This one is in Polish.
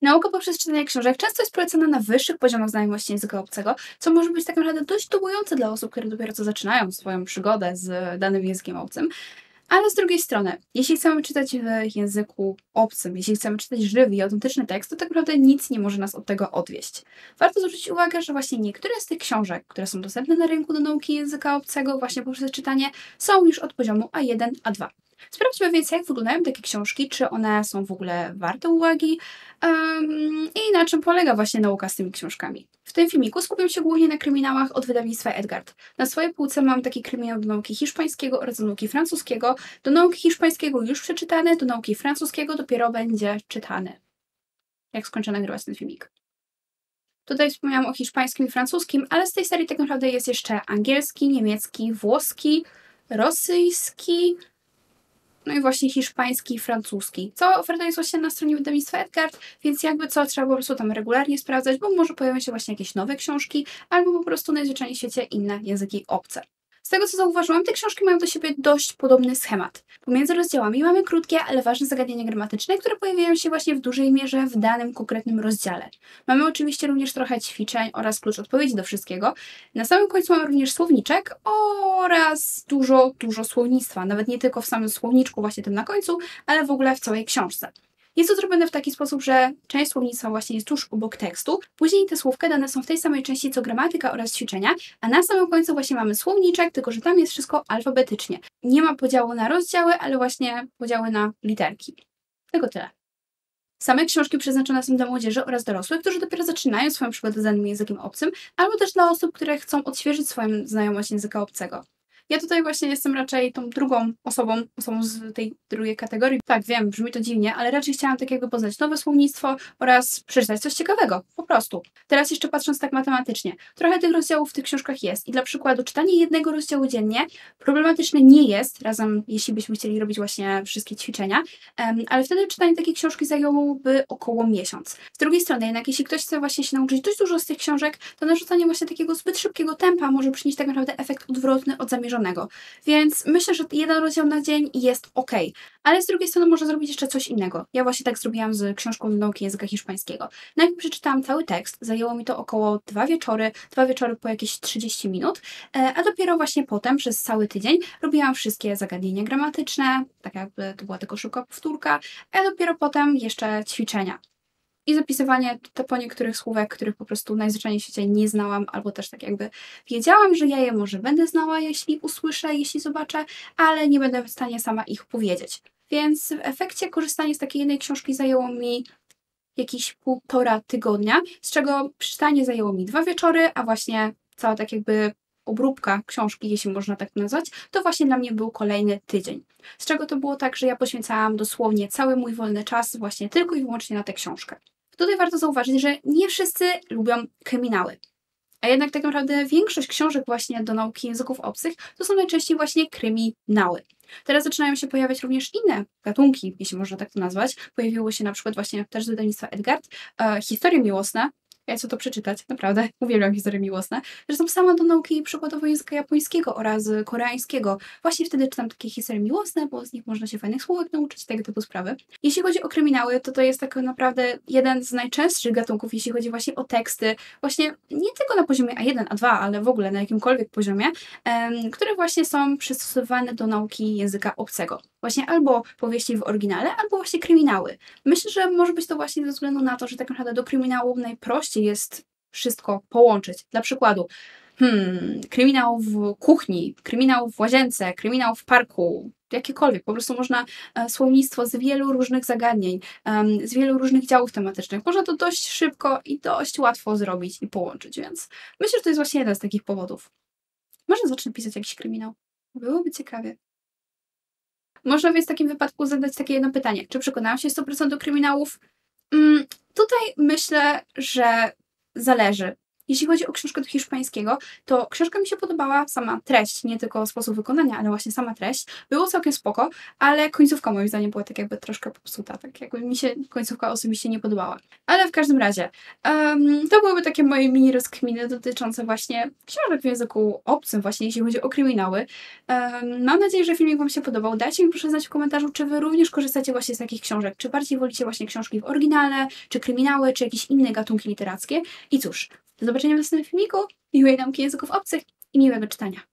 Nauka poprzez czytanie książek często jest polecana na wyższych poziomach znajomości języka obcego, co może być tak naprawdę dość długujące dla osób, które dopiero co zaczynają swoją przygodę z danym językiem obcym. Ale z drugiej strony, jeśli chcemy czytać w języku obcym, jeśli chcemy czytać żywy i autentyczny tekst, to tak naprawdę nic nie może nas od tego odwieść. Warto zwrócić uwagę, że właśnie niektóre z tych książek, które są dostępne na rynku do nauki języka obcego właśnie poprzez czytanie, są już od poziomu A1, A2. Sprawdźmy więc, jak wyglądają takie książki, czy one są w ogóle warte uwagi i na czym polega właśnie nauka z tymi książkami. W tym filmiku skupiam się głównie na kryminałach od wydawnictwa Edgard. Na swojej półce mam taki kryminał do nauki hiszpańskiego oraz do nauki francuskiego. Do nauki hiszpańskiego już przeczytany, do nauki francuskiego dopiero będzie czytany, jak skończę nagrywać ten filmik. Tutaj wspomniałam o hiszpańskim i francuskim, ale z tej serii tak naprawdę jest jeszcze angielski, niemiecki, włoski, rosyjski, no i właśnie hiszpański i francuski. Cała oferta jest właśnie na stronie wydawnictwa Edgard, więc jakby co, trzeba po prostu tam regularnie sprawdzać, bo może pojawią się właśnie jakieś nowe książki, albo po prostu najzwyczajniej w świecie inne języki obce. Z tego co zauważyłam, te książki mają do siebie dość podobny schemat. Pomiędzy rozdziałami mamy krótkie, ale ważne zagadnienia gramatyczne, które pojawiają się właśnie w dużej mierze w danym konkretnym rozdziale. Mamy oczywiście również trochę ćwiczeń oraz klucz odpowiedzi do wszystkiego. Na samym końcu mamy również słowniczek oraz dużo słownictwa. Nawet nie tylko w samym słowniczku właśnie tym na końcu, ale w ogóle w całej książce. Jest to zrobione w taki sposób, że część słownictwa właśnie jest tuż obok tekstu, później te słówka dane są w tej samej części co gramatyka oraz ćwiczenia, a na samym końcu właśnie mamy słowniczek, tylko że tam jest wszystko alfabetycznie. Nie ma podziału na rozdziały, ale właśnie podziały na literki. Tylko tyle. Same książki przeznaczone są dla młodzieży oraz dorosłych, którzy dopiero zaczynają swoją przygodę z danym językiem obcym, albo też dla osób, które chcą odświeżyć swoją znajomość języka obcego. Ja tutaj właśnie jestem raczej tą drugą osobą z tej drugiej kategorii. Tak, wiem, brzmi to dziwnie, ale raczej chciałam tak jakby poznać nowe słownictwo oraz przeczytać coś ciekawego, po prostu. Teraz jeszcze patrząc tak matematycznie, trochę tych rozdziałów w tych książkach jest i dla przykładu czytanie jednego rozdziału dziennie problematyczne nie jest, razem jeśli byśmy chcieli robić właśnie wszystkie ćwiczenia, ale wtedy czytanie takiej książki zajęłoby około miesiąc. Z drugiej strony jednak, jeśli ktoś chce właśnie się nauczyć dość dużo z tych książek, to narzucanie właśnie takiego zbyt szybkiego tempa może przynieść tak naprawdę efekt odwrotny od zamierzonego. Więc myślę, że jeden rozdział na dzień jest ok. Ale z drugiej strony można zrobić jeszcze coś innego. Ja właśnie tak zrobiłam z książką do nauki języka hiszpańskiego. Najpierw przeczytałam cały tekst, zajęło mi to około 2 wieczory po jakieś 30 minut, a dopiero właśnie potem, przez cały tydzień, robiłam wszystkie zagadnienia gramatyczne, tak jakby to była tylko szybka powtórka, a dopiero potem jeszcze ćwiczenia. I zapisywanie po niektórych słówek, których po prostu najzwyczajniej w świecie nie znałam, albo też tak jakby wiedziałam, że ja je może będę znała, jeśli usłyszę, jeśli zobaczę, ale nie będę w stanie sama ich powiedzieć. Więc w efekcie korzystanie z takiej jednej książki zajęło mi jakieś 1,5 tygodnia, z czego przeczytanie zajęło mi 2 wieczory, a właśnie cała tak jakby obróbka książki, jeśli można tak nazwać, to właśnie dla mnie był kolejny tydzień. Z czego to było tak, że ja poświęcałam dosłownie cały mój wolny czas właśnie tylko i wyłącznie na tę książkę. Tutaj warto zauważyć, że nie wszyscy lubią kryminały. A jednak tak naprawdę większość książek właśnie do nauki języków obcych to są najczęściej właśnie kryminały. Teraz zaczynają się pojawiać również inne gatunki, jeśli można tak to nazwać. Pojawiło się na przykład właśnie też z wydawnictwa Edgard historie miłosne. Ja chcę to przeczytać, naprawdę. Uwielbiam historie miłosne. Zresztą sama do nauki przykładowo języka japońskiego oraz koreańskiego. Właśnie wtedy czytam takie historie miłosne, bo z nich można się fajnych słówek nauczyć, tego typu sprawy. Jeśli chodzi o kryminały, to jest tak naprawdę jeden z najczęstszych gatunków, jeśli chodzi właśnie o teksty. Właśnie nie tylko na poziomie A1, A2, ale w ogóle na jakimkolwiek poziomie, które właśnie są przystosowane do nauki języka obcego. Właśnie albo powieści w oryginale, albo właśnie kryminały. Myślę, że może być to właśnie ze względu na to, że tak naprawdę do kryminału najprościej jest wszystko połączyć. Dla przykładu, kryminał w kuchni, kryminał w łazience, kryminał w parku, jakiekolwiek. Po prostu można słownictwo z wielu różnych zagadnień, z wielu różnych działów tematycznych. Można to dość szybko i dość łatwo zrobić i połączyć, więc myślę, że to jest właśnie jeden z takich powodów. Może zacznę pisać jakiś kryminał. Byłoby ciekawie. Można więc w takim wypadku zadać takie jedno pytanie. Czy przekonałam się 100% do kryminałów? Tutaj myślę, że zależy. jeśli chodzi o książkę do hiszpańskiego, to książka mi się podobała, sama treść, nie tylko sposób wykonania, ale właśnie sama treść. Było całkiem spoko, ale końcówka moim zdaniem była tak jakby troszkę popsuta, tak jakby mi się końcówka osobiście nie podobała. Ale w każdym razie, to byłyby takie moje mini rozkminy dotyczące właśnie książek w języku obcym, właśnie jeśli chodzi o kryminały. Mam nadzieję, że filmik Wam się podobał. Dajcie mi proszę znać w komentarzu, czy Wy również korzystacie właśnie z takich książek, czy bardziej wolicie właśnie książki w oryginale, czy kryminały, czy jakieś inne gatunki literackie. I cóż, do zobaczenia w następnym filmiku, miłej nauki języków obcych i miłego czytania.